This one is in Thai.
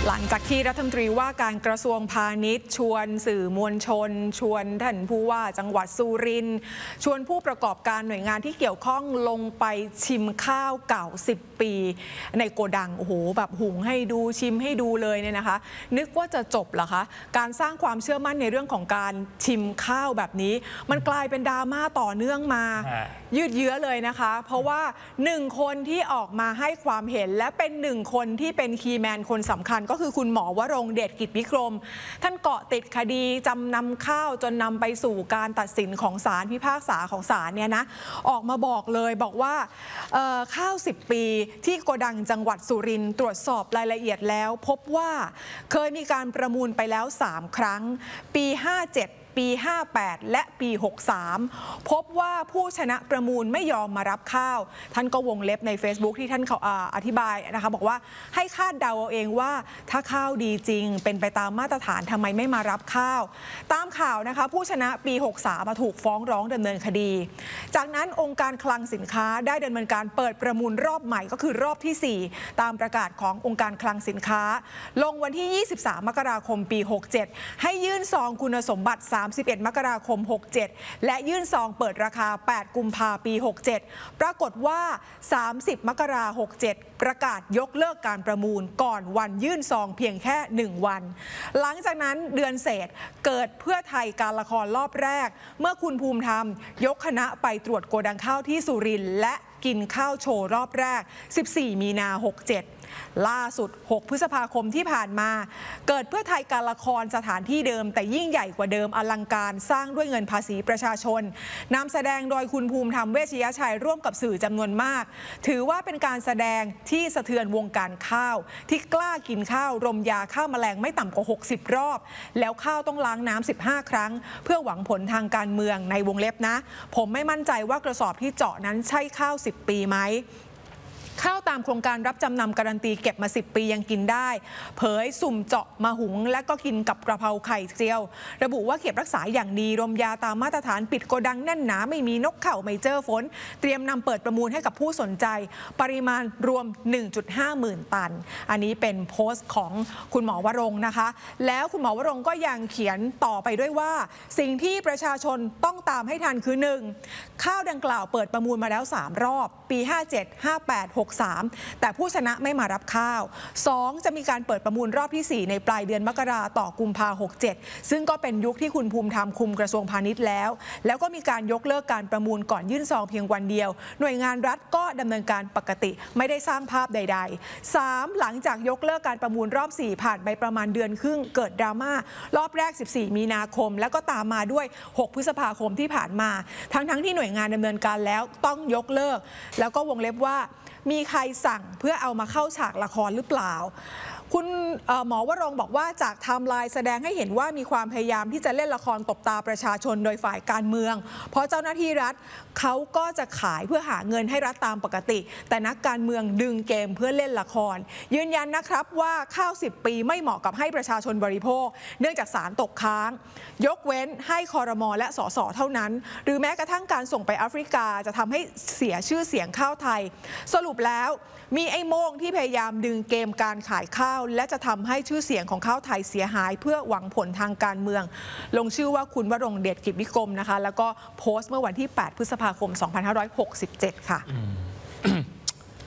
หลังจากที่รัฐมนตรีว่าการกระทรวงพาณิชย์ชวนสื่อมวลชนชวนท่านผู้ว่าจังหวัดสุรินทร์ชวนผู้ประกอบการหน่วยงานที่เกี่ยวข้องลงไปชิมข้าวเก่า10 ปีในโกดังโอ้โหแบบหุงให้ดูชิมให้ดูเลยเนี่ยนะคะนึกว่าจะจบเหรอคะการสร้างความเชื่อมั่นในเรื่องของการชิมข้าวแบบนี้มันกลายเป็นดราม่าต่อเนื่องมายืดเยื้อเลยนะคะเพราะว่า1 คนที่ออกมาให้ความเห็นและเป็น1 คนที่เป็นคีย์แมนคนสำคัญก็คือคุณหมอวรงค์เดชกิจวิกรมท่านเกาะติดคดีจำนำข้าวจนนำไปสู่การตัดสินของศาลพิพากษาของศาลเนี่ยนะออกมาบอกเลยบอกว่าข้าว10 ปีที่โกดังจังหวัดสุรินทร์ตรวจสอบรายละเอียดแล้วพบว่าเคยมีการประมูลไปแล้ว3 ครั้งปี 57ปี 58 และปี 63 พบว่าผู้ชนะประมูลไม่ยอมมารับข้าวท่านก็วงเล็บใน Facebook ที่ท่านเขาอธิบายนะคะบอกว่าให้คาดเดาเอาเองว่าถ้าข้าวดีจริงเป็นไปตามมาตรฐานทำไมไม่มารับข้าวตามข่าวนะคะผู้ชนะปี 63 มาถูกฟ้องร้องดำเนินคดีจากนั้นองค์การคลังสินค้าได้ดำเนินการเปิดประมูลรอบใหม่ก็คือรอบที่ 4 ตามประกาศขององค์การคลังสินค้าลงวันที่ 23 มกราคมปี 67 ให้ยื่นซองคุณสมบัติ31 มกราคม 67 และยื่นซองเปิดราคา 8 กุมภาพันธ์ ปี 67 ปรากฏว่า 30 มกราคม 67 ประกาศยกเลิกการประมูลก่อนวันยื่นซองเพียงแค่ 1 วัน หลังจากนั้นเดือนเศษเกิดเพื่อไทยการละครรอบแรกเมื่อคุณภูมิธรรมยกคณะไปตรวจโกดังข้าวที่สุรินทร์และกินข้าวโชว์รอบแรก 14 มีนา 67ล่าสุด 6 พฤษภาคมที่ผ่านมาเกิดเพื่อไทยการละครสถานที่เดิมแต่ยิ่งใหญ่กว่าเดิมอลังการสร้างด้วยเงินภาษีประชาชนนำแสดงโดยคุณภูมิธรรมเวชยชัยร่วมกับสื่อจำนวนมากถือว่าเป็นการแสดงที่สะเทือนวงการข้าวที่กล้ากินข้าวรมยาฆ่าแมลงไม่ต่ำกว่า60 รอบแล้วข้าวต้องล้างน้ำ15 ครั้งเพื่อหวังผลทางการเมืองในวงเล็บนะผมไม่มั่นใจว่ากระสอบที่เจาะนั้นใช่ข้าว10 ปีไหมข้าวตามโครงการรับจำนำการันตีเก็บมา10 ปียังกินได้เผยสุ่มเจาะมาหุงและก็กินกับกระเพราไข่เจียวระบุว่าเก็บรักษาอย่างดีรมยาตามมาตรฐานปิดโกดังแน่นหนาไม่มีนกเข่าไม่เจอฝนเตรียมนำเปิดประมูลให้กับผู้สนใจปริมาณรวม 1.5 หมื่นตันอันนี้เป็นโพสต์ของคุณหมอวรงค์นะคะแล้วคุณหมอวรงค์ก็ยังเขียนต่อไปด้วยว่าสิ่งที่ประชาชนต้องตามให้ทันคือ 1. ข้าวดังกล่าวเปิดประมูลมาแล้ว3 รอบปี 57 58 63 แต่ผู้ชนะไม่มารับข้าว 2. จะมีการเปิดประมูลรอบที่ 4 ในปลายเดือนมกราต่อกุมภาพันธ์ 67 ซึ่งก็เป็นยุคที่คุณภูมิธรรมคุมกระทรวงพาณิชย์แล้วก็มีการยกเลิกการประมูลก่อนยื่นซองเพียงวันเดียวหน่วยงานรัฐก็ดำเนินการปกติไม่ได้สร้างภาพใดๆ 3. หลังจากยกเลิกการประมูลรอบ 4 ผ่านไปประมาณเดือนครึ่งเกิดดราม่ารอบแรก 14 มีนาคมแล้วก็ตามมาด้วย 6 พฤษภาคมที่ผ่านมาทั้งที่หน่วยงานดำเนินการแล้วต้องยกเลิกแล้วก็วงเล็บว่ามีใครสั่งเพื่อเอามาเข้าฉากละครหรือเปล่าคุณหมอวรงค์บอกว่าจากไทม์ไลน์แสดงให้เห็นว่ามีความพยายามที่จะเล่นละครตบตาประชาชนโดยฝ่ายการเมืองเพราะเจ้าหน้าที่รัฐเขาก็จะขายเพื่อหาเงินให้รัฐตามปกติแต่นักการเมืองดึงเกมเพื่อเล่นละครยืนยันนะครับว่าข้าว10 ปีไม่เหมาะกับให้ประชาชนบริโภคเนื่องจากศาลตกค้างยกเว้นให้ครม.และสสเท่านั้นหรือแม้กระทั่งการส่งไปแอฟริกาจะทำให้เสียชื่อเสียงข้าวไทยสรุปแล้วมีไอ้โม่งที่พยายามดึงเกมการขายข้าวและจะทำให้ชื่อเสียงของข้าวไทยเสียหายเพื่อหวังผลทางการเมืองลงชื่อว่าคุณวรงค์เดชกิจวิกรมนะคะแล้วก็โพสต์เมื่อวันที่ 8 พฤษภาคม 2567 ค่ะ